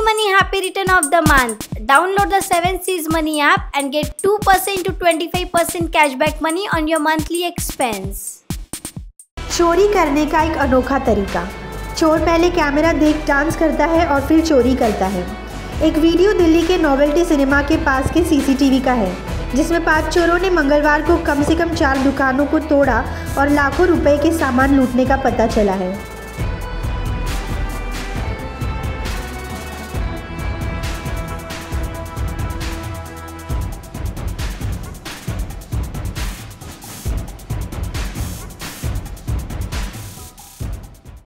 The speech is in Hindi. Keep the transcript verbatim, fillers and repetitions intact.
Money Happy Return of the Month. Download the seven Seas Money app and get two percent to twenty-five percent cashback money on your monthly expense. चोरी करने का एक अनोखा तरीका। चोर पहले कैमरा देख डांस करता है और फिर चोरी करता है। एक वीडियो दिल्ली के नोवेल्टी सिनेमा के पास के सीसीटीवी का है, जिसमें पांच चोरों ने मंगलवार को कम से कम चार दुकानों को तोड़ा और लाखों रुपए के सामान लूटने का पता चला है।